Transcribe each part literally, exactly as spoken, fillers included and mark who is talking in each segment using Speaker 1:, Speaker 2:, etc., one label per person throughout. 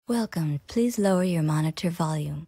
Speaker 1: Welcome. Please lower your monitor volume.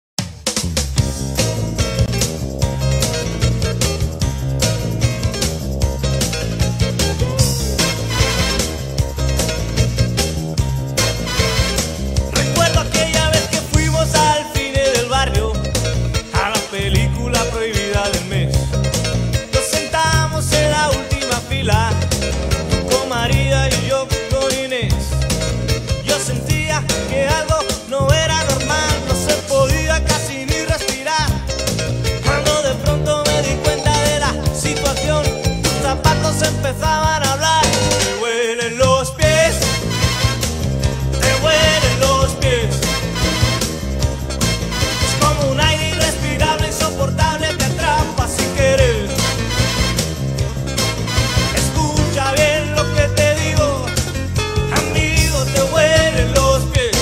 Speaker 2: Recuerdo aquella vez que fuimos al cine del barrio, a la película prohibida del mes. Nos sentamos en la última fila, tú con María y yo con Inés. Yo sentía que algo no era normal, no se podía casi ni respirar. Cuando de pronto me di cuenta de la situación, tus zapatos empezaban a hablar. Te huelen los pies, te huelen los pies. Es como un aire irrespirable, insoportable, te atrapa sin querer. Escucha bien lo que te digo, amigo, te huelen los pies.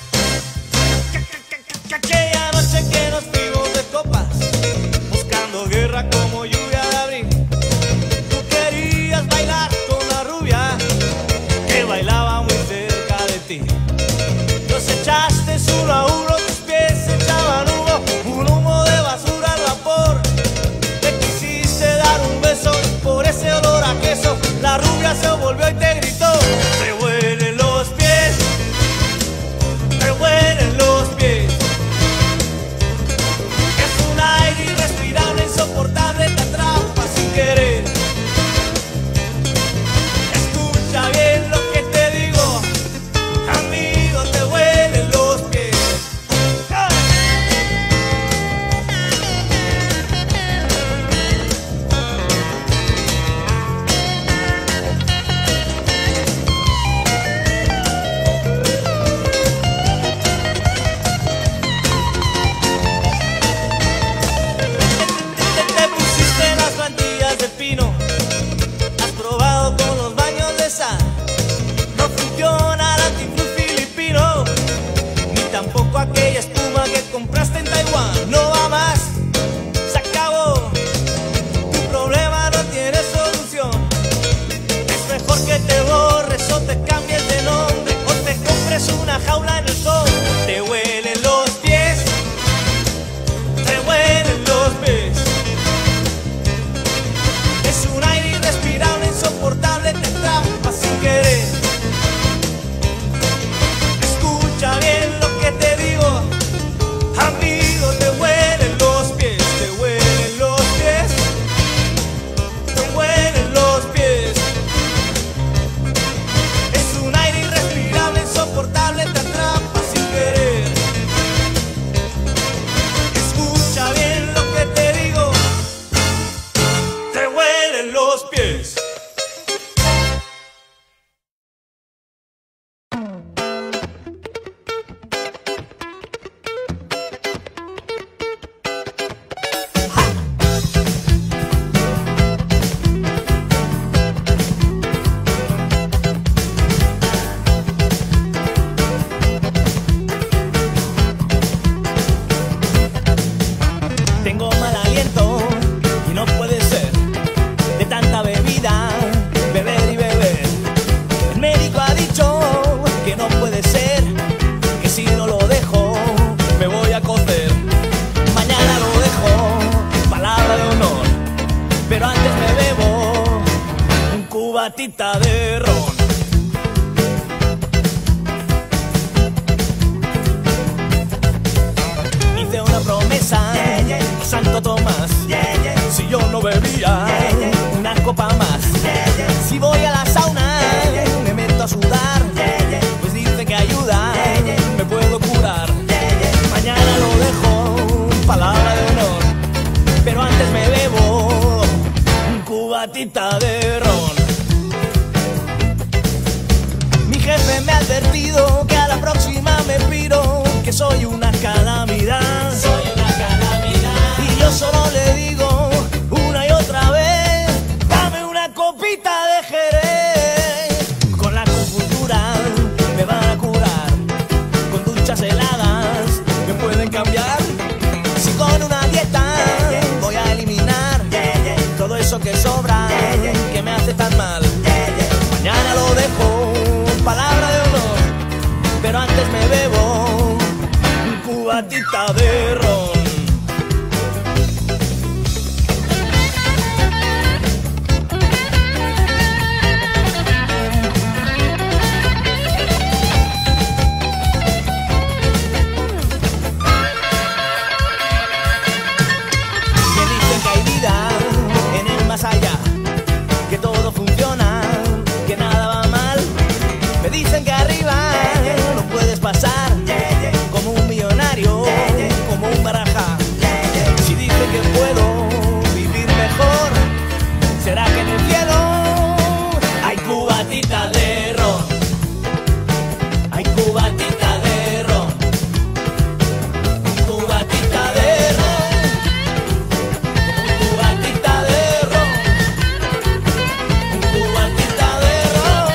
Speaker 2: Aquella noche que nos fuimos de copas, buscando guerra como lluvia de abril. Tú querías bailar con la rubia que bailaba muy cerca de ti. Nos echaste uno a uno, tus pies echaban humo, un humo de basura al vapor. Te quisiste dar un beso y por ese olor a queso la rubia se volvió y te gritó: te huelen los pies, te huelen los pies. Es un aire irrespirable, insoportable, te atrapa sin querer. Escucha bien lo que te digo, amigo, te huelen los pies. ¡Ah! Te, te pusiste las plantillas de pino, has probado con los baños de sal. No funciona el antifluz filipino, ni tampoco aquella espuma que compraste en Taiwán. No va más, se acabó, tu problema no tiene solución. Es mejor que te borres o te cambies de nombre o te compres una jaula en el sol. Te huelen los pies, te huelen los pies. Es un aire irrespirable, insoportable, te atrapa sin querer. Escucha bien lo que te digo, amigo, te huelen los pies, te huelen los pies, te huelen los pies. Es un aire irrespirable, insoportable, te atrapa sin querer. Escucha bien lo que te digo, te huelen los pies. Tengo mal aliento y no puede ser, de tanta bebida, beber y beber. El médico ha dicho que no puede ser, que si no lo dejo me voy a cocer. Mañana lo dejo, palabra de honor, pero antes me bebo un cubatita de ron. Hice una promesa a Santo Tomás, si yo no bebía una copa más. Si voy a la sauna me meto a sudar, pues dice que ayuda, me puedo curar. Mañana lo dejo, palabra de honor, pero antes me bebo un cubatita de ron. Mi jefe me ha advertido que a la próxima me piro, que soy una calamidad. Soy una calamidad. Y yo solo le digo una y otra vez: dame una copita de Jerez. Con la acupuntura me van a curar, con duchas heladas me pueden cambiar. Si con una dieta voy a eliminar todo eso que sobra, que me hace tan mal. Mañana lo dejo, palabra de honor, pero antes me bebo cubatita de ron.
Speaker 3: Dicen que arriba no puedes pasar como un millonario, como un baraja. Si dicen que puedo vivir mejor, ¿será que en el cielo hay cubatita de ron? Hay cubatita de ron, cubatita de ron, cubatita de ron, cubatita de ron.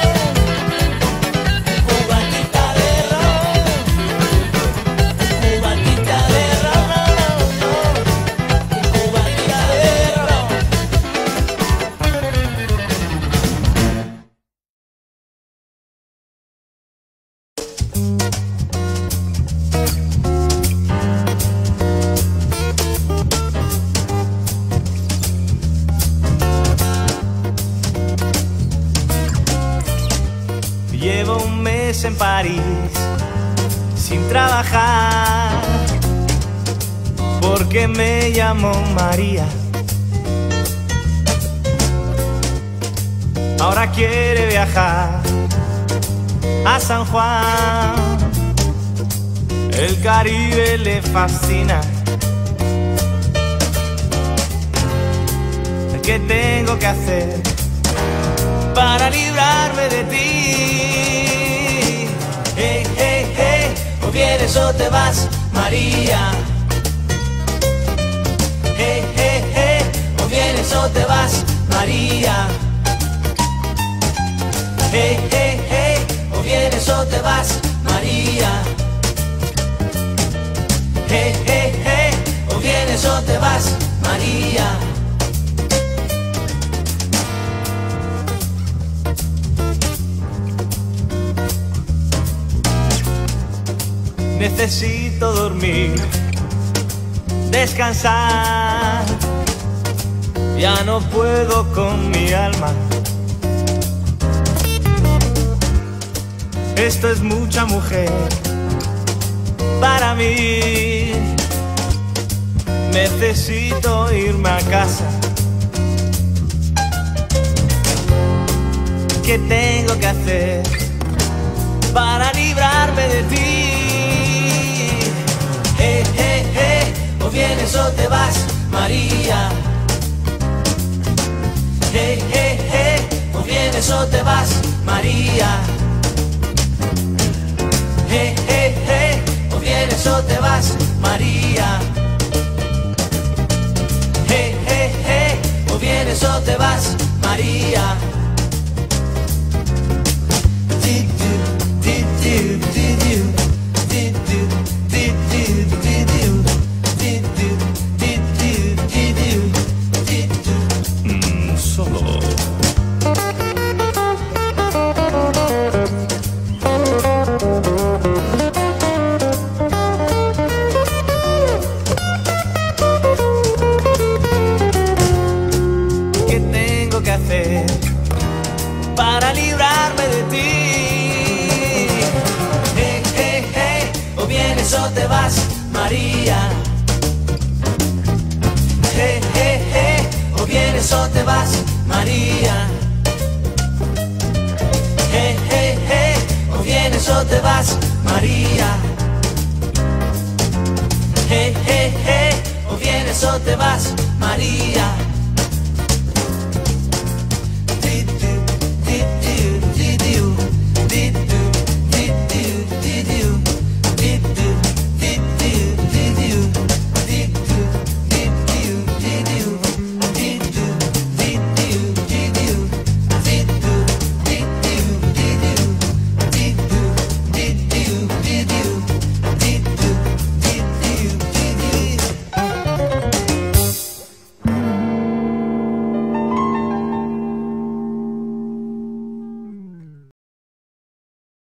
Speaker 2: Llevo un mes en París sin trabajar porque me llamo María. Ahora quiere viajar a San Juan. El Caribe le fascina. ¿Qué tengo que hacer para librarme de ti?
Speaker 3: Hey, hey, hey, o vienes o te vas, María. Hey, hey, hey, o vienes o te vas, María. Hey, hey, hey, o vienes o te vas, María. Hey, hey, hey, o vienes o te vas, María.
Speaker 2: Necesito dormir, descansar. Ya no puedo con mi alma. Esto es mucha mujer para mí. Necesito irme a casa. ¿Qué tengo que hacer para librarme de ti?
Speaker 3: Hey, hey, hey, o vienes o te vas, María. Hey, hey, hey, o vienes o te vas, María. Hey, hey, hey, o vienes o te vas, María. Hey, hey, hey, o vienes o te vas, María.
Speaker 2: Para librarme de ti.
Speaker 3: Hey, hey, hey, o vienes o te vas, María. Hey, hey, hey, o vienes o te vas, María. Hey, hey, hey, o vienes o te vas, María. Hey, hey, hey, o vienes o te vas, María.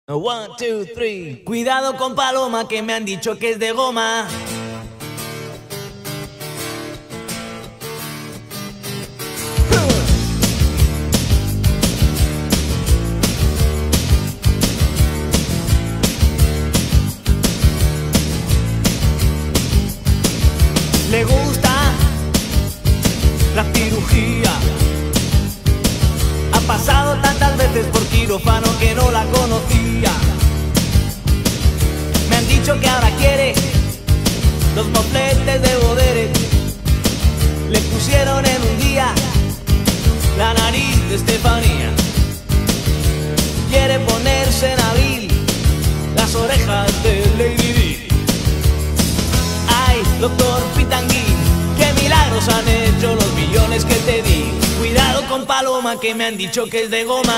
Speaker 3: One, two, three. Cuidado con Paloma, que me han dicho que es de goma. Le gusta la cirugía. Ha pasado tantas veces por quirófano que no la conocía. Me han dicho que ahora quiere los mofletes de Bodere. Le pusieron en un día la nariz de Estefanía. Quiere ponerse en abril las orejas de Lady Di. Ay, doctor Pitangui, qué milagros han hecho los millones que te di. Cuidado con Paloma, que me han dicho que es de goma.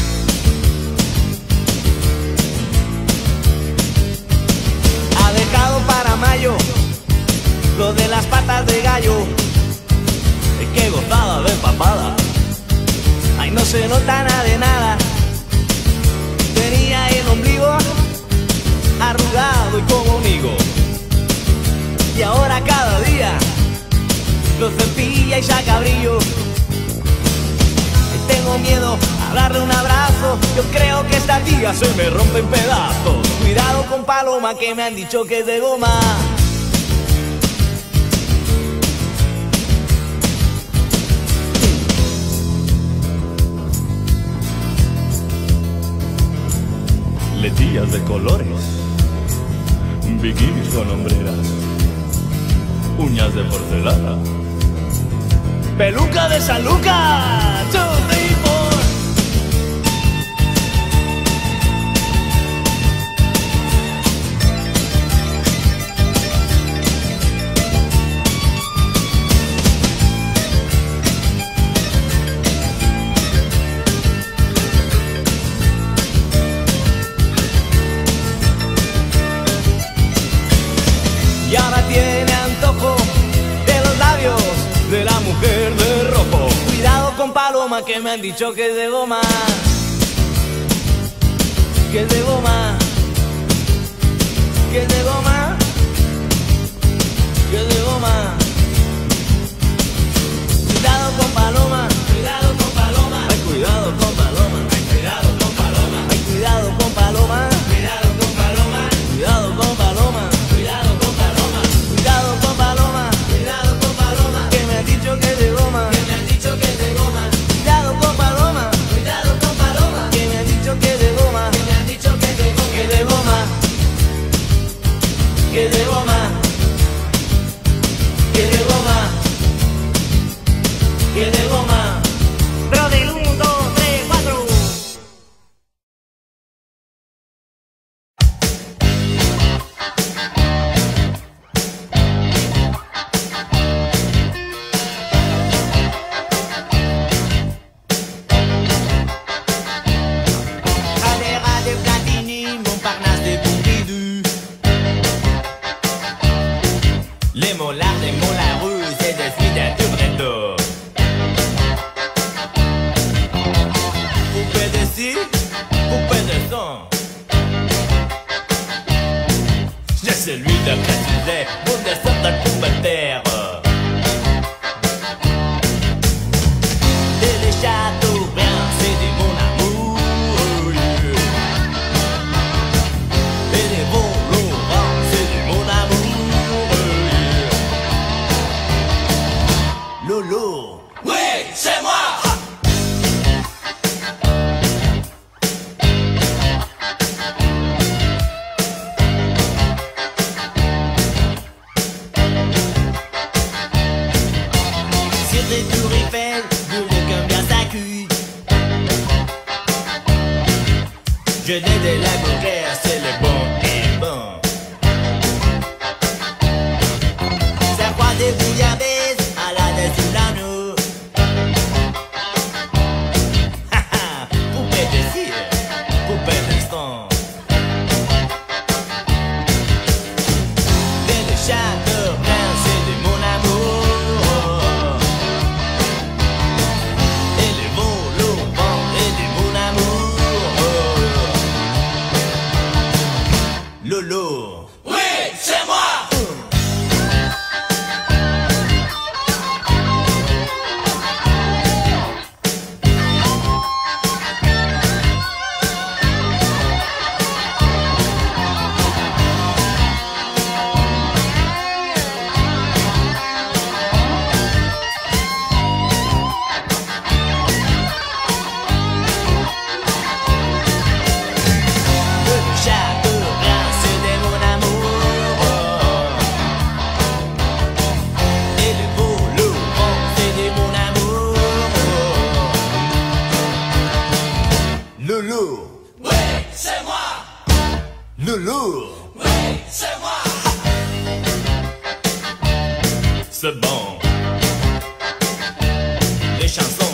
Speaker 3: Ha dejado para mayo lo de las patas de gallo. Qué gozada de papada. Ay, no se nota nada de nada. Tenía el ombligo arrugado y como amigo. Y ahora cada día lo cepilla y saca brillo. Tengo miedo a darle un abrazo. Yo creo que esta tía se me rompe en pedazos. Cuidado con Paloma, que me han dicho que es de goma.
Speaker 2: Letillas de colores, bikinis con hombreras, uñas de porcelana,
Speaker 3: peluca de San Lucas. Two, three, four. Y ahora tiene antojo de los labios de la mujer de rojo. Cuidado con Paloma, que me han dicho que es de goma. Que es de goma. Que es de goma. Que es de goma. Cuidado con Paloma. Cuidado con Paloma. Ay, cuidado con Paloma. Ay, cuidado con Paloma. Ay, cuidado con Paloma. Cuidado con Paloma. Cuidado con Paloma. Cuidado con Paloma. Cuidado con Paloma. Cuidado con Paloma. Que me han dicho que es de goma. Que me han dicho que es de goma. Cuidado con Paloma. Cuidado con Paloma. Que me han dicho que es de goma. Que me han dicho que es de goma. Que de goma. Que de goma. Que de goma. Que de goma. Pero del uno, dos, tres, cuatro. Adhérent de Platini, Montparnasse de Pompidou. Les mollards des Montlarus et des suites de Tubretto. Poupée de ci, poupée de son. J'ai celui de Crétizet, mon descend de Combeterre. Et les châteaux bien, c'est du mon amour. Et les bons Laurent, c'est du mon amour. Lolo, oui, c'est moi. Sur des tours Eiffel, boule de comme bien sa cuit. Je n'ai de la bouquère, c'est le bon et bon. C'est roi des bouillabaisse à la de Zulano. Haha, poupée de cire, poupée de son. Et le château blanc, c'est de mon amour. Et le vol au vent, et de mon amour.
Speaker 2: c'est moi.
Speaker 3: Loulou.
Speaker 2: Oui, c'est moi.
Speaker 3: C'est bon. Les chansons.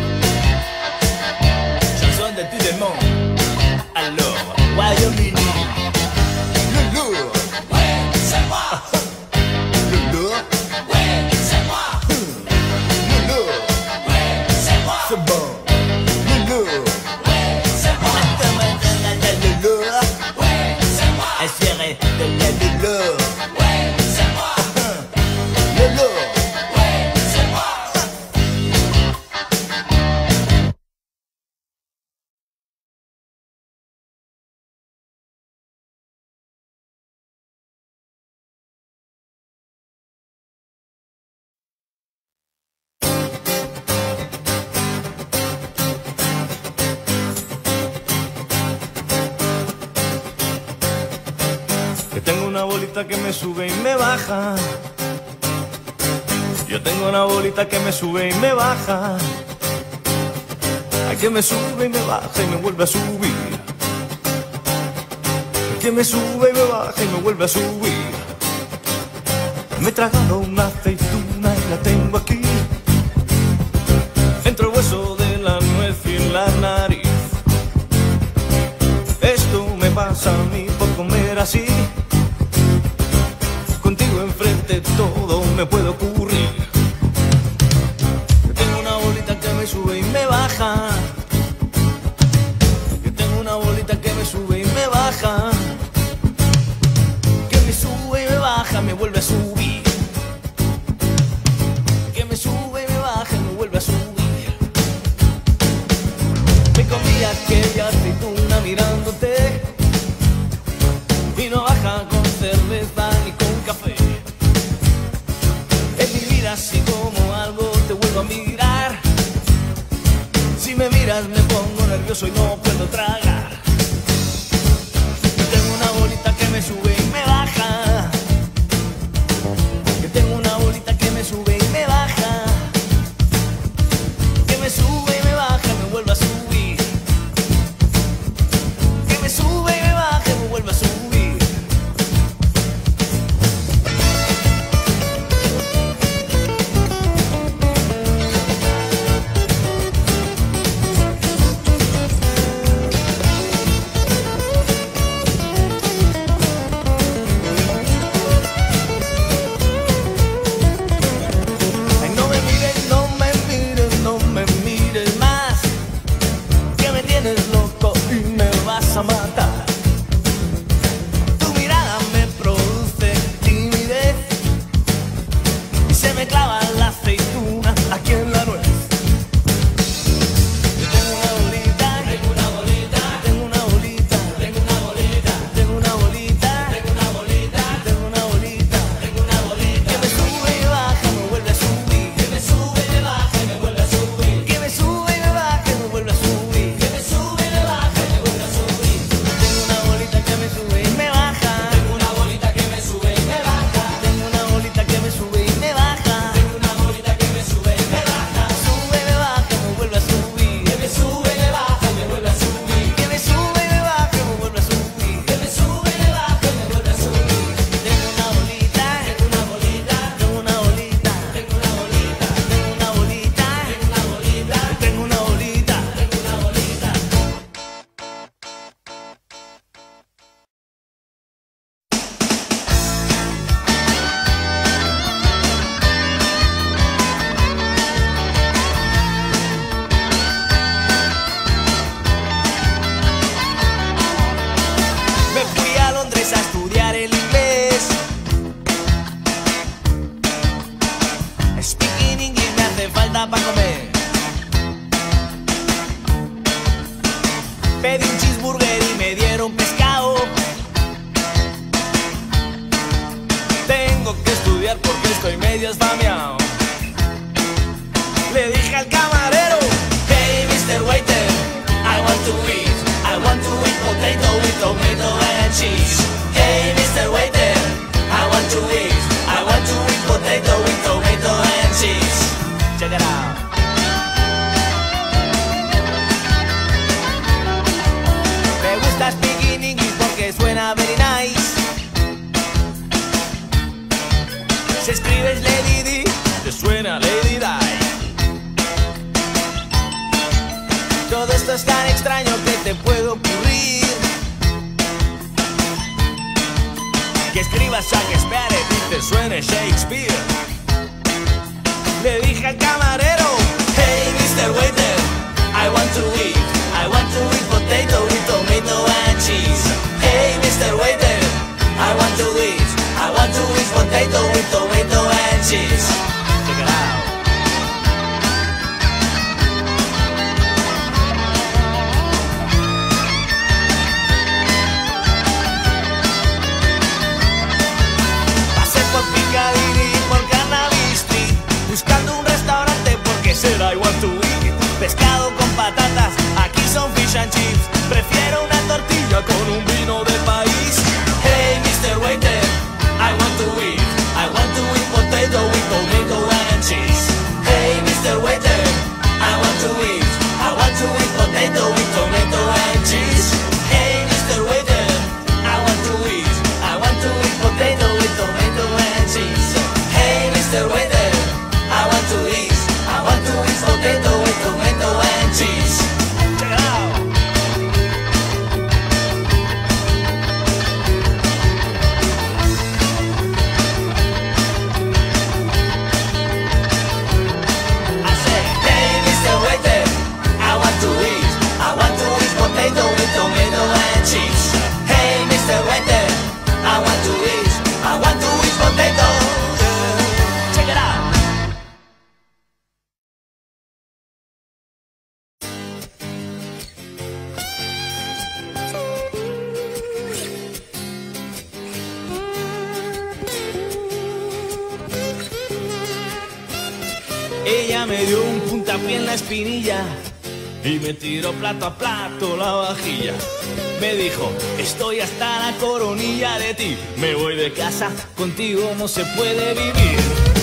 Speaker 3: Chansons de tout le monde. Alors, Wyoming. Loulou.
Speaker 2: Oui, c'est moi.
Speaker 3: Loulou.
Speaker 2: Oui, c'est moi.
Speaker 3: Loulou.
Speaker 2: Oui, c'est moi.
Speaker 3: C'est bon. Loulou.
Speaker 2: Oui, c'est moi.
Speaker 3: Loulou.
Speaker 2: Oui, c'est moi.
Speaker 3: Espérez de la loulou.
Speaker 2: Oui, c'est moi.
Speaker 3: Loulou.
Speaker 2: Oui, c'est moi.
Speaker 3: Que tengo una bolita que me sube y me baja. Yo tengo una bolita que me sube y me baja. Ay, que me sube y me baja y me vuelve a subir. Que me sube y me baja y me vuelve a subir. Me he tragado una aceituna y la tengo aquí, entre el hueso de la nuez y la nariz. Esto me pasa a mí por comer así. Contigo enfrente todo me puede ocurrir. Yo tengo una bolita que me sube y me baja. Yo tengo una bolita que me sube y me baja. Que me sube y me baja, me vuelve a subir. Que me sube y me baja y me vuelve a subir. Me comí aquella aceituna mirándote y no baja con cerveza ni con café. En mi vida así como algo te vuelvo a mirar. Si me miras me pongo nervioso y no puedo tragar. Yo tengo una bolita que me sube y me baja. Yo tengo una bolita que me sube y me baja. Que me sube y me baja y me vuelve a subir. Que me sube y me baja y me vuelve a subir. Ay, no me mires, no me mires, no me mires más, que me tienes loco y me vas a matar. Tu mirada me produce timidez y se me clava la aceituna aquí en la nuez. Yo tengo una bolita, tengo una bolita, tengo una bolita, tengo una bolita, tengo una bolita, tengo una bolita, tengo una bolita, tengo una bolita, que me sube y baja, me vuelve a subir, que me sube y me baja y me vuelve a subir, que me sube y me baja y me vuelve a subir, que me sube y me baja y me vuelve a subir. Tengo una bolita que me sube y me baja, tengo una bolita que me sube y me baja, tengo una bolita que me sube y me baja, tengo una bolita que me sube y me baja, sube y me baja y me vuelve a subir, que me sube y me baja y me vuelve a subir, que me sube y me baja y me vuelve a subir, que me sube y me baja y me vuelve a subir. Tengo una bolita, tengo una bolita, tengo una bolita, tengo una bolita, tengo una bolita, tengo una bolita, tengo una bolita, tengo una bolita. Me fui a Londres a estudiar el inglés. Speaking English me hace falta para comer. Pedí un cheeseburger y me dieron pescado. Tengo que estudiar porque estoy medio esfameado. Le dije al camarero, hey mister Waiter, I want to eat, I want to eat potato with tomato and cheese. Hey mister Waiter, I want to eat, I want to eat potato with tomato and cheese. Check it out. Me gusta vivir. Que escribas Shakespeare y te suene Shakespeare. Le dije al camarero, hey mister Waiter, I want to eat, I want to eat potato with tomato and cheese. Hey mister Waiter, I want to eat, I want to eat potato with tomato and cheese. Check it out. Pasé por Piccadilly y por Carnaby Street, buscando un restaurante porque será I want to eat. Pescado con patatas, aquí son fish and chips. Prefiero una tortilla con un vino del país. Hey mister Waiter, I want to eat, I want to eat potato with tomato and cheese. Hey mister Waiter, I want to eat, I want to eat potato with tomato and cheese. Hey mister Waiter, I want to eat, I want to eat potato with tomato and cheese. Hey mister Waiter, I want to eat, I want to eat potato with tomato and cheese. Check it out. I said, hey mister Waiter, I want to eat, I want to eat potato with tomato and cheese. Hey mister Waiter, I want to eat, I want to eat potato. Check it out. Ella me dio un puntapié en la espinilla y me tiró plato a plato la vajilla. Me dijo, estoy hasta la coronilla de ti, me voy de casa, contigo no se puede vivir.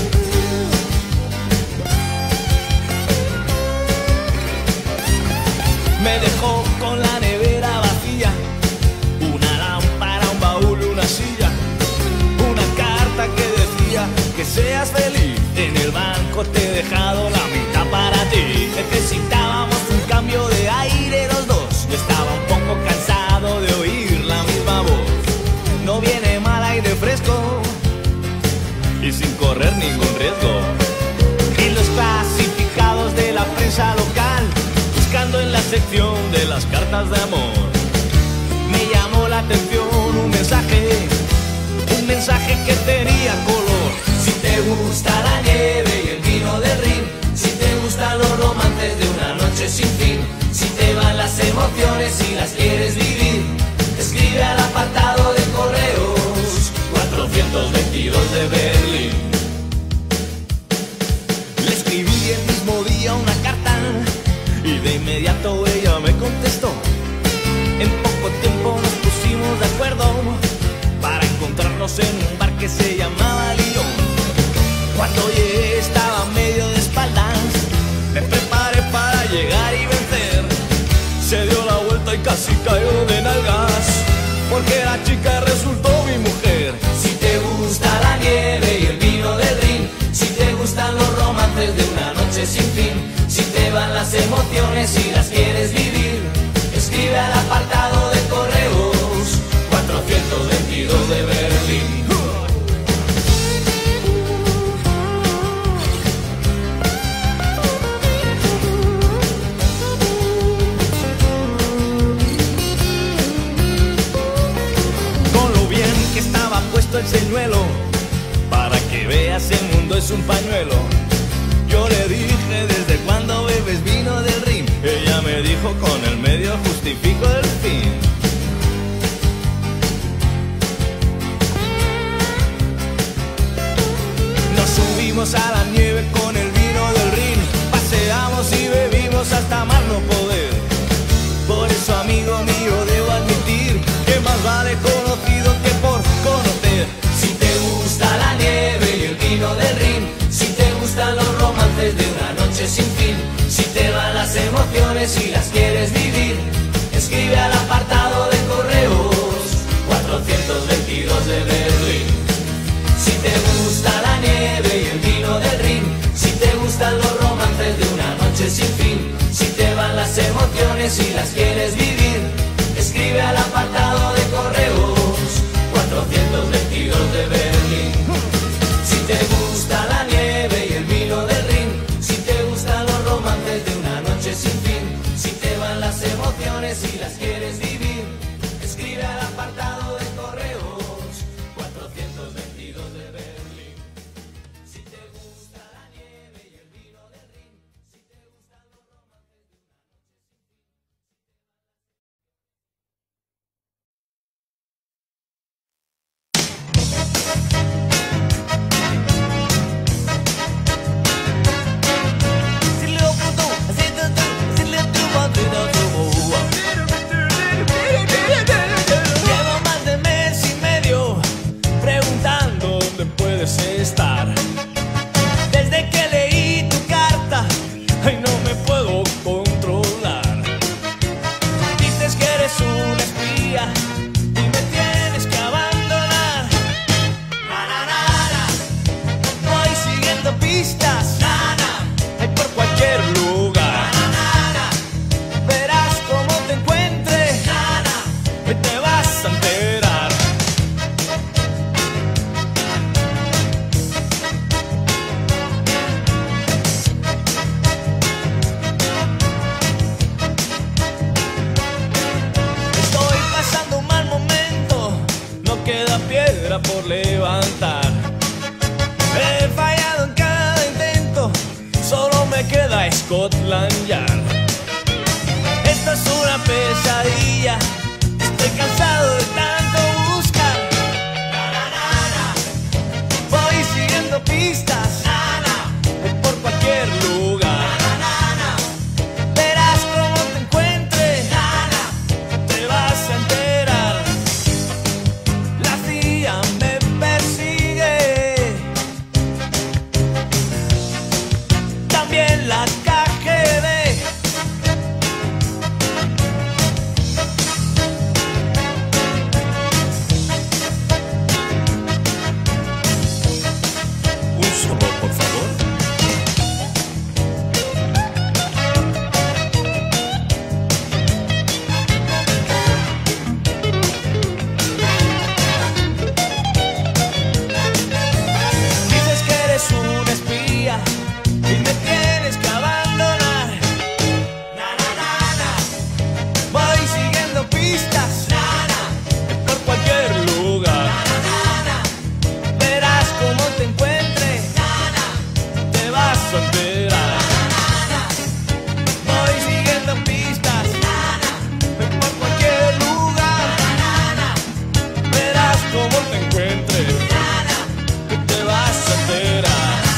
Speaker 3: Me dejó con la nevera vacía, una lámpara, un baúl, una silla, una carta que decía que seas feliz, en el banco te he dejado la mitad para ti. Necesitábamos un cambio de aire los dos, yo estaba un poco cansado de oír la misma voz. No viene mal aire fresco y sin correr ningún riesgo. En los clasificados de la prensa local, buscando en la sección de las cartas de amor, me llamó la atención un mensaje, un mensaje que tenía color. Si te gusta la nieve y el vino del Rin, si te gustan los romances de una noche sin fin, si te van las emociones y las quieres vivir, escribe al apartado de correos cuatrocientos veintidós de Berlín. Le escribí el mismo día una carta y de inmediato ella me contestó. En poco tiempo nos pusimos de acuerdo para encontrarnos en un bar que se llamaba Lyon. Cuando llegué estaba medio de espaldas, me preparé para llegar y vencer. Se dio la vuelta y casi cayó de nalgas, porque la chica resultó mi mujer. Si te gusta la nieve y el vino del Rin, si te gustan los romances de una noche sin fin, si te van las emociones y las quieres vivir, escribe al apartado de correos cuatrocientos veintidós de Berlín. Con lo bien que estaba puesto el señuelo, para que veas el mundo es un pañuelo. Yo le dije, ¿desde cuándo bebes vino del Rin? Ella me dijo, con el medio justifico el fin. Nos subimos a la nieve con el vino del Rin, paseamos y bebimos hasta más no poder. Por eso, amigo mío, debo admitir que más vale conocido que por conocer. Si te gusta la nieve y el vino del Rin, si te gustan los romances de una noche sin fin, si te van las emociones y las quieres vivir, escribe al apartado piedra por levantar. He fallado en cada intento, solo me queda Scotland Yard. Esto es una pesadilla, estoy cansado de tanto buscar. Voy siguiendo pistas por cualquier lugar. Verás cómo te encuentre, te vas a enterar. La C I A me persigue, también la K G B. Un solo, por favor. Dices que eres un espía y me tienes que abandonar. Na, na, na, na. Voy siguiendo pistas por cualquier lugar. Verás cómo te encuentre, te vas a enterar. Voy siguiendo pistas por cualquier lugar. Verás cómo te encuentre, te vas a enterar.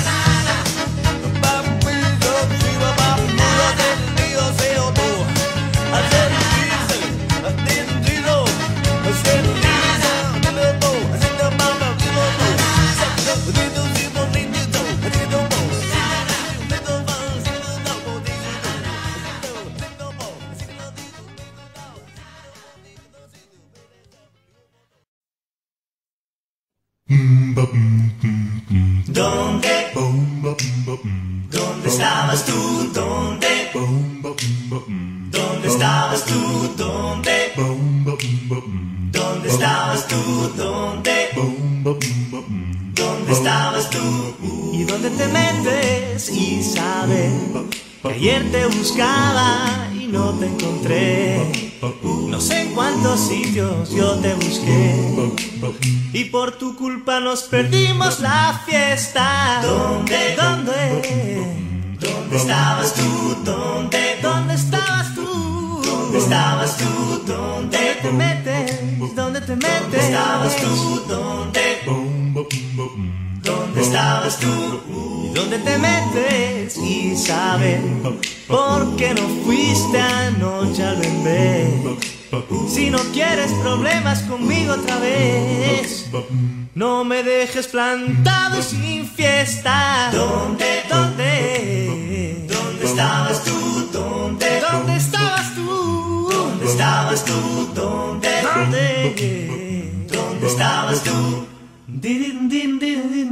Speaker 3: ¿Dónde? ¿Dónde estabas tú? ¿Dónde? ¿Dónde estabas tú? ¿Dónde? ¿Dónde estabas tú? ¿Dónde? ¿Dónde estabas tú? ¿Y dónde te metes? Y sabes que ayer te buscaba y no te encontré. No sé en cuántos sitios yo te busqué y por tu culpa nos perdimos la fiesta. ¿Dónde? ¿Dónde? ¿Dónde estabas tú? ¿Dónde? ¿Dónde estabas tú? ¿Dónde estabas tú? ¿Dónde te metes? ¿Dónde te metes? ¿Dónde estabas tú? ¿Dónde? ¿Dónde estabas tú? ¿Y dónde te metes? Y sabes por qué no fuiste anoche al bebé. Si no quieres problemas conmigo otra vez, no me dejes plantado y sin fiesta. ¿Dónde? ¿Dónde? ¿Dónde estabas tú? ¿Dónde? ¿Dónde estabas tú? ¿Dónde estabas tú? ¿Dónde? ¿Dónde? ¿Dónde estabas tú? Din, din, din, din.